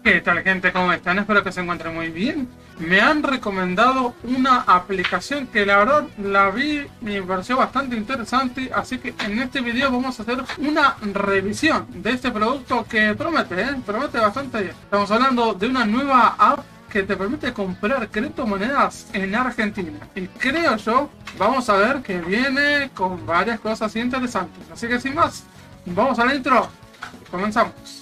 ¿Qué tal, gente? ¿Cómo están? Espero que se encuentren muy bien. Me han recomendado una aplicación que la verdad la vi y me pareció bastante interesante, así que en este video vamos a hacer una revisión de este producto que promete bastante bien. Estamos hablando de una nueva app que te permite comprar criptomonedas en Argentina, y creo yo, vamos a ver que viene con varias cosas interesantes. Así que sin más, vamos a la intro y comenzamos.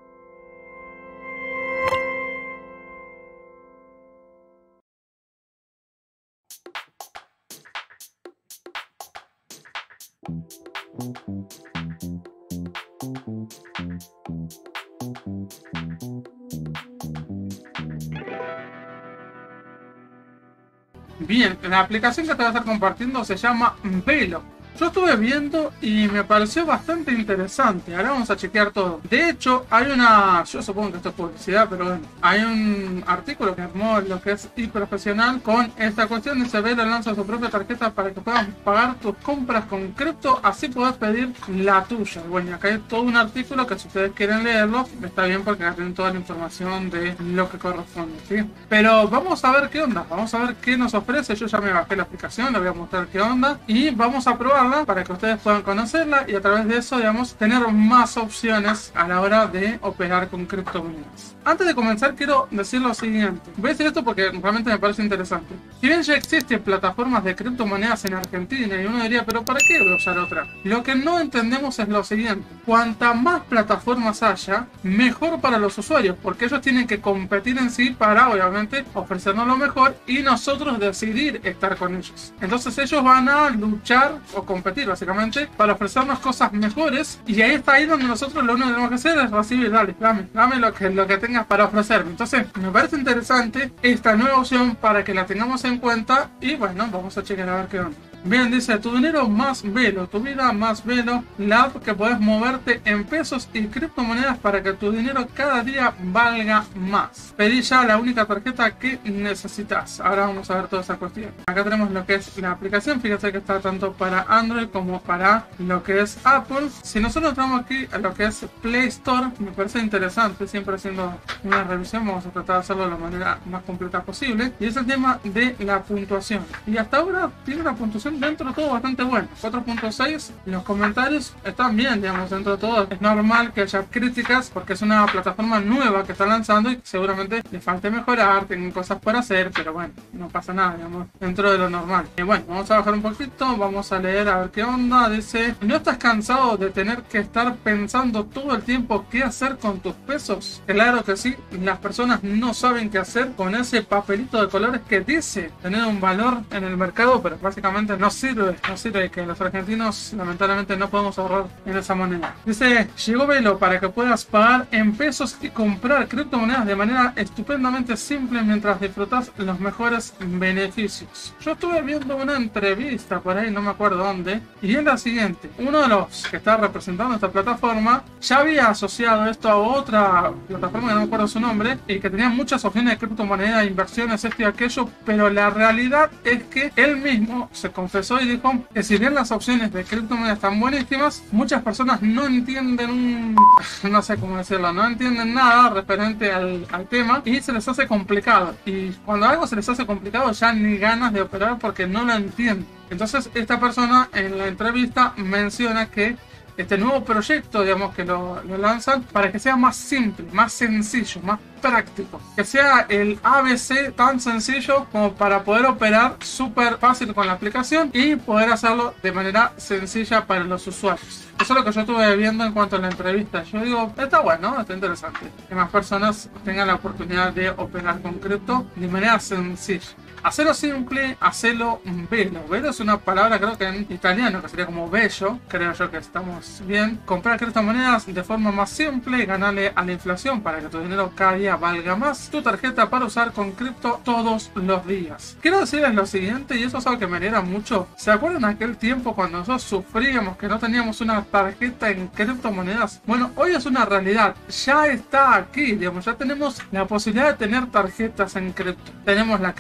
Bien, la aplicación que te voy a estar compartiendo se llama Velo. Yo estuve viendo y me pareció bastante interesante. Ahora vamos a chequear todo. De hecho, hay una... Yo supongo que esto es publicidad, pero bueno. Hay un artículo que armó lo que es iProfesional con esta cuestión. Dice: Velo lanza su propia tarjeta para que puedas pagar tus compras con cripto. Así podés pedir la tuya. Bueno, acá hay todo un artículo que, si ustedes quieren leerlo, está bien porque acá tienen toda la información de lo que corresponde, ¿sí? Pero vamos a ver qué onda. Vamos a ver qué nos ofrece. Yo ya me bajé la aplicación, les voy a mostrar qué onda. Y vamos a probarla para que ustedes puedan conocerla y a través de eso, digamos, tener más opciones a la hora de operar con criptomonedas. Antes de comenzar, quiero decir lo siguiente. Voy a decir esto porque realmente me parece interesante. Si bien ya existen plataformas de criptomonedas en Argentina, y uno diría, pero ¿para qué voy a usar otra? Lo que no entendemos es lo siguiente: cuanta más plataformas haya, mejor para los usuarios, porque ellos tienen que competir en sí para, obviamente, ofrecernos lo mejor y nosotros decidir estar con ellos. Entonces ellos van a luchar o competir básicamente para ofrecernos cosas mejores, y ahí está, ahí donde nosotros lo único que tenemos que hacer es recibir: dame lo que tengas para ofrecerme. Entonces me parece interesante esta nueva opción para que la tengamos en cuenta, y bueno, vamos a checar a ver qué onda. Bien, dice: tu dinero más Velo, tu vida más Velo, la app que podés moverte en pesos y criptomonedas para que tu dinero cada día valga más. Pedí ya la única tarjeta que necesitas. Ahora vamos a ver toda esa cuestión. Acá tenemos lo que es la aplicación. Fíjense que está tanto para Android como para lo que es Apple. Si nosotros entramos aquí a lo que es Play Store, me parece interesante, siempre haciendo una revisión, vamos a tratar de hacerlo de la manera más completa posible, y es el tema de la puntuación. Y hasta ahora tiene una puntuación dentro de todo bastante bueno, 4.6. Los comentarios están bien, digamos, dentro de todo. Es normal que haya críticas porque es una plataforma nueva que está lanzando y seguramente le falte mejorar, tienen cosas por hacer, pero bueno, no pasa nada, digamos, dentro de lo normal. Y bueno, vamos a bajar un poquito, vamos a leer a ver qué onda. Dice: ¿no estás cansado de tener que estar pensando todo el tiempo qué hacer con tus pesos? Claro que sí, las personas no saben qué hacer con ese papelito de colores que dice tener un valor en el mercado, pero básicamente no sirve, que los argentinos lamentablemente no podemos ahorrar en esa moneda. Dice: llegó Velo para que puedas pagar en pesos y comprar criptomonedas de manera estupendamente simple mientras disfrutas los mejores beneficios. Yo estuve viendo una entrevista por ahí, no me acuerdo dónde, y es la siguiente: uno de los que está representando esta plataforma ya había asociado esto a otra plataforma que no me acuerdo su nombre, y que tenía muchas opciones de criptomonedas, inversiones, esto y aquello, pero la realidad es que él mismo se confesó y dijo que si bien las opciones de criptomonedas están buenísimas, muchas personas no entienden no sé cómo decirlo, no entienden nada referente al tema, y se les hace complicado, y cuando algo se les hace complicado ya ni ganas de operar porque no lo entienden. Entonces esta persona en la entrevista menciona que este nuevo proyecto, digamos, que lo lanzan para que sea más simple, más sencillo, más práctico, que sea el ABC tan sencillo como para poder operar súper fácil con la aplicación y poder hacerlo de manera sencilla para los usuarios. Eso es lo que yo estuve viendo en cuanto a la entrevista. Yo digo, está bueno, está interesante que más personas tengan la oportunidad de operar con cripto de manera sencilla. Hacerlo simple, hacerlo bello. Bello es una palabra, creo que en italiano, que sería como bello. Creo yo que estamos bien. Comprar criptomonedas de forma más simple, ganarle a la inflación para que tu dinero cada día valga más. Tu tarjeta para usar con cripto todos los días. Quiero decirles lo siguiente, y eso es algo que me alegra mucho. ¿Se acuerdan aquel tiempo cuando nosotros sufríamos que no teníamos una tarjeta en criptomonedas? Bueno, hoy es una realidad. Ya está aquí, digamos, ya tenemos la posibilidad de tener tarjetas en cripto. Tenemos la que es Lemon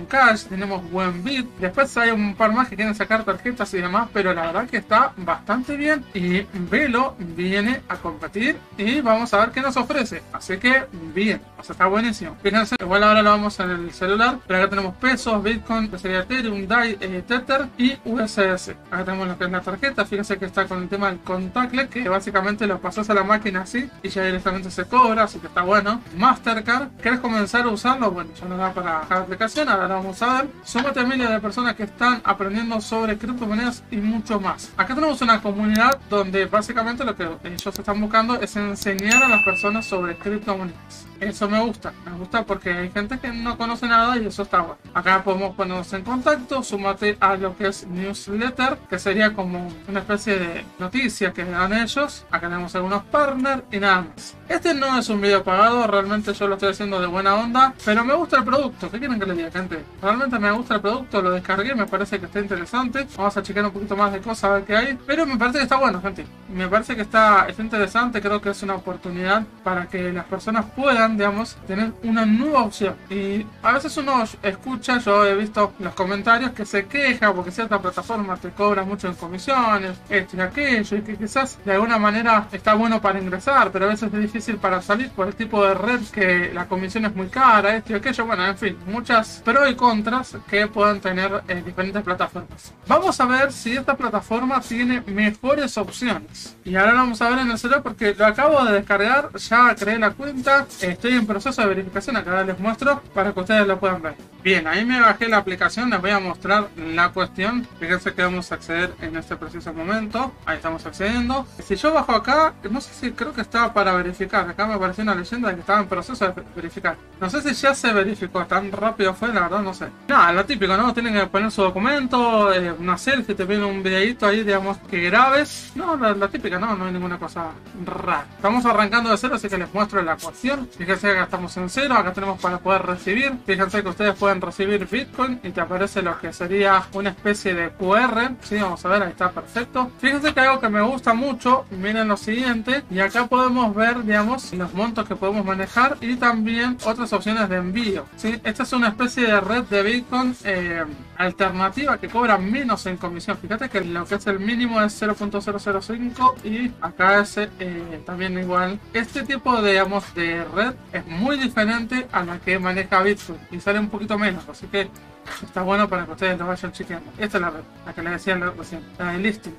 Bitcoin Cash, tenemos Buenbit. Después hay un par más que quieren sacar tarjetas y demás, pero la verdad que está bastante bien. Y Velo viene a competir y vamos a ver qué nos ofrece. Así que bien, o sea, está buenísimo. Fíjense, igual ahora lo vamos en el celular, pero acá tenemos pesos, Bitcoin, que sería Ethereum, DAI, Tether y USS. Acá tenemos lo que es la tarjeta. Fíjense que está con el tema del contactless, que básicamente lo pasas a la máquina así y ya directamente se cobra, así que está bueno. Mastercard, ¿quieres comenzar a usarlo? Bueno, ya nos da para cada aplicación, ahora lo vamos a ver. Somos miles de personas que están aprendiendo sobre criptomonedas y mucho más. Acá tenemos una comunidad donde básicamente lo que ellos están buscando es enseñar a las personas sobre criptomonedas. Eso me gusta porque hay gente que no conoce nada y eso está bueno. Acá podemos ponernos en contacto, súmate a lo que es newsletter, que sería como una especie de noticia que dan ellos. Acá tenemos algunos partners y nada más. Este no es un video pagado, realmente yo lo estoy haciendo de buena onda, pero me gusta el producto. ¿Qué quieren que les diga, gente? Realmente me gusta el producto, lo descargué, me parece que está interesante. Vamos a chequear un poquito más de cosas, a ver qué hay. Pero me parece que está bueno, gente. Me parece que está interesante, creo que es una oportunidad para que las personas puedan, digamos, tener una nueva opción. Y a veces uno escucha, yo he visto los comentarios que se queja porque cierta plataforma te cobra mucho en comisiones, esto y aquello, y que quizás de alguna manera está bueno para ingresar, pero a veces es difícil para salir por el tipo de red que la comisión es muy cara, esto y aquello. Bueno, en fin, muchas pros y contras que pueden tener diferentes plataformas. Vamos a ver si esta plataforma tiene mejores opciones. Y ahora lo vamos a ver en el celular porque lo acabo de descargar, ya creé la cuenta, estoy en proceso de verificación, acá les muestro para que ustedes lo puedan ver. Bien, ahí me bajé la aplicación, les voy a mostrar la cuestión. Fíjense que vamos a acceder en este preciso momento. Ahí estamos accediendo. Si yo bajo acá, no sé si creo que estaba para verificar. Acá me apareció una leyenda de que estaba en proceso de verificar. No sé si ya se verificó, tan rápido fue, la verdad no sé. Nada, lo típico, ¿no? Tienen que poner su documento, una selfie, te piden un videito ahí, digamos, que grabes. No, la típica, no hay ninguna cosa rara. Estamos arrancando de cero, así que les muestro la cuestión. Fíjense que acá estamos en cero, acá tenemos para poder recibir. Fíjense que ustedes pueden recibir Bitcoin y te aparece lo que sería una especie de QR. Sí, vamos a ver, ahí está, perfecto. Fíjense que algo que me gusta mucho, miren lo siguiente, y acá podemos ver, digamos, los montos que podemos manejar y también otras opciones de envío. ¿Sí? Esta es una especie de red de Bitcoin alternativa que cobra menos en comisión. Fíjate que lo que es el mínimo es 0.005 y acá es también igual. Este tipo de, digamos, de red es muy diferente a la que maneja Bitcoin y sale un poquito menos, así que está bueno para que ustedes lo vayan chequeando. Esta es la red, la que les decía recién, la de listing.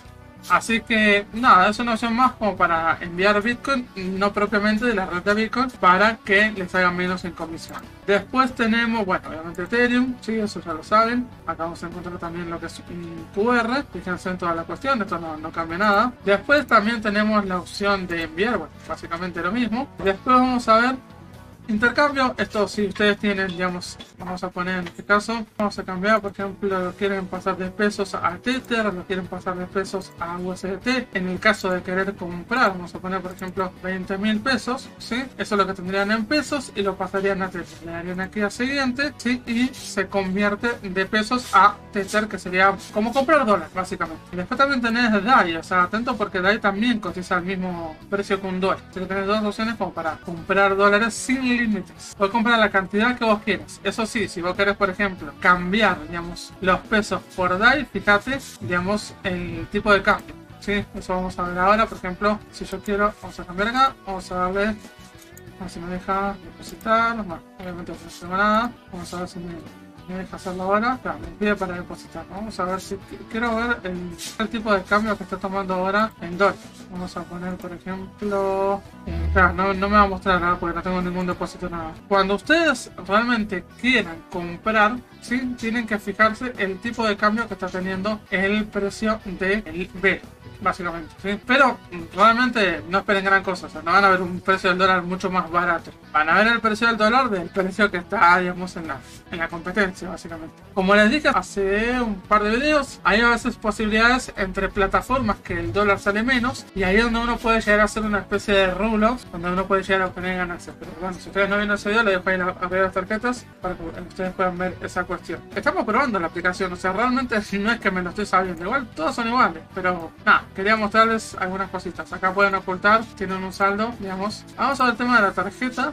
Así que nada, es una opción más como para enviar Bitcoin, no propiamente de la red de Bitcoin, para que les hagan menos en comisión. Después tenemos, bueno, obviamente Ethereum, sí, eso ya lo saben. Acá vamos a encontrar también lo que es un QR, fíjense en toda la cuestión, esto no cambia nada. Después también tenemos la opción de enviar, bueno, básicamente lo mismo. Después vamos a ver intercambio. Esto si ustedes tienen, digamos, vamos a poner en este caso, vamos a cambiar, por ejemplo, lo quieren pasar de pesos a Tether, lo quieren pasar de pesos a USDT. En el caso de querer comprar, vamos a poner, por ejemplo, 20.000 pesos, ¿sí? Eso es lo que tendrían en pesos y lo pasarían a Tether. Le darían aquí a siguiente, ¿sí? Y se convierte de pesos a Tether, que sería como comprar dólares, básicamente. Y después también tenés DAI, o sea, atento porque DAI también cotiza al mismo precio que un dólar. Así que tenés dos opciones como para comprar dólares sin límites. Puedes comprar la cantidad que vos quieras. Eso sí, si vos querés, por ejemplo, cambiar, digamos, los pesos por DAI, fíjate, digamos, el tipo de cambio. Sí, eso vamos a ver ahora. Por ejemplo, si yo quiero, vamos a cambiar acá, vamos a darle, a ver si me deja depositar. No, obviamente no tengo nada. Vamos a ver si me deja hacerlo ahora. Claro, me pide para depositar. Vamos a ver si quiero ver el tipo de cambio que está tomando ahora en dólares. Vamos a poner, por ejemplo, claro, no me va a mostrar nada porque no tengo ningún depósito, nada. Cuando ustedes realmente quieran comprar, ¿sí? Tienen que fijarse el tipo de cambio que está teniendo el precio del B, básicamente, ¿sí? Pero realmente no esperen gran cosa, o sea, no van a ver un precio del dólar mucho más barato. Van a ver el precio del dólar del precio que está, digamos, en la competencia, básicamente. Como les dije hace un par de videos, hay a veces posibilidades entre plataformas que el dólar sale menos y ahí es donde uno puede llegar a hacer una especie de rulos, donde uno puede llegar a obtener ganancias. Pero bueno, si ustedes no ven ese video, les dejo ahí a ver las tarjetas para que ustedes puedan ver esa cuestión. Estamos probando la aplicación, o sea, realmente no es que me lo estoy sabiendo, igual todos son iguales, pero nada, quería mostrarles algunas cositas. Acá pueden ocultar, tienen un saldo, digamos. Vamos a ver el tema de la tarjeta.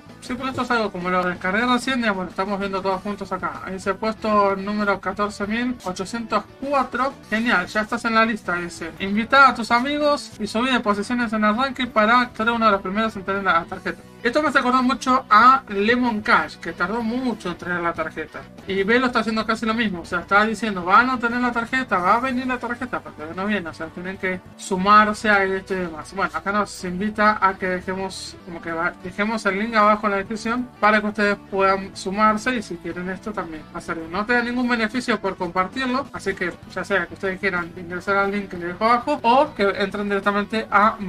Sí, porque esto es algo como lo descargué recién, digamos, lo estamos viendo todos juntos acá. Ahí se ha puesto el número 14.804. Genial, ya estás en la lista, dice. Invita a tus amigos y subí de posiciones en el ranking para ser uno de los primeros en tener la tarjeta. Esto me hace acordar mucho a Lemon Cash, que tardó mucho en traer la tarjeta. Y Velo está haciendo casi lo mismo. O sea, está diciendo, van a tener la tarjeta, va a venir la tarjeta, pero no viene. O sea, tienen que sumarse a esto y demás. Bueno, acá nos invita a que dejemos, dejemos el link abajo en la descripción para que ustedes puedan sumarse y si quieren esto también hacerlo. No te da ningún beneficio por compartirlo, así que ya sea que ustedes quieran ingresar al link que les dejo abajo o que entren directamente a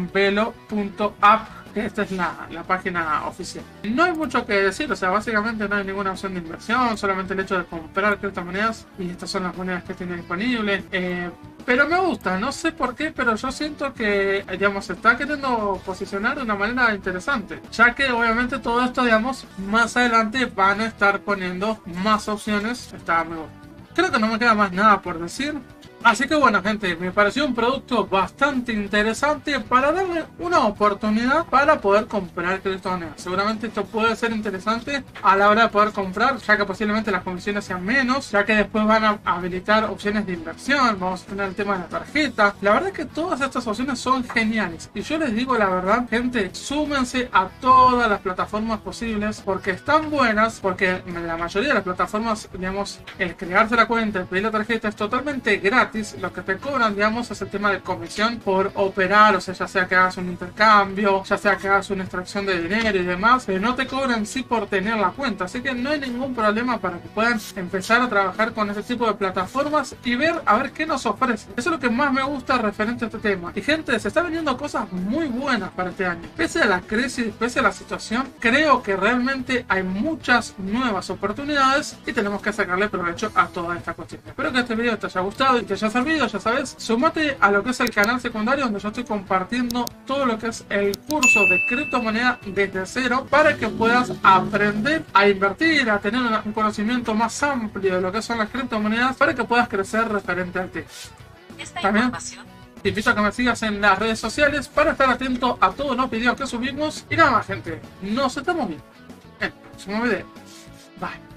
velo.app. Esta es la página oficial. No hay mucho que decir, o sea, básicamente no hay ninguna opción de inversión, solamente el hecho de comprar criptomonedas y estas son las monedas que tiene disponibles. Pero me gusta, no sé por qué, pero yo siento que, digamos, se está queriendo posicionar de una manera interesante, ya que obviamente todo esto, digamos, más adelante van a estar poniendo más opciones. Está mejor. Creo que no me queda más nada por decir. Así que bueno, gente, me pareció un producto bastante interesante para darle una oportunidad para poder comprar criptomonedas. Seguramente esto puede ser interesante a la hora de poder comprar, ya que posiblemente las comisiones sean menos, ya que después van a habilitar opciones de inversión, vamos a tener el tema de la tarjeta. La verdad es que todas estas opciones son geniales y yo les digo la verdad, gente, súmense a todas las plataformas posibles porque están buenas, porque la mayoría de las plataformas, digamos, el crearse la cuenta, el pedir la tarjeta es totalmente gratis. Lo que te cobran, digamos, es el tema de comisión por operar, o sea, ya sea que hagas un intercambio, ya sea que hagas una extracción de dinero y demás, pero no te cobran sí por tener la cuenta, así que no hay ningún problema para que puedan empezar a trabajar con ese tipo de plataformas y ver a ver qué nos ofrece. Eso es lo que más me gusta referente a este tema. Y gente, se están vendiendo cosas muy buenas para este año. Pese a la crisis, pese a la situación, creo que realmente hay muchas nuevas oportunidades y tenemos que sacarle provecho a toda esta cuestión. Espero que este video te haya gustado y te haya servido, ya sabes, sumate a lo que es el canal secundario donde yo estoy compartiendo todo lo que es el curso de criptomoneda desde cero para que puedas aprender a invertir, a tener un conocimiento más amplio de lo que son las criptomonedas para que puedas crecer referente al tema. También te invito a que me sigas en las redes sociales para estar atento a todos los videos que subimos y nada más, gente, nos estamos viendo en el próximo video. Bye.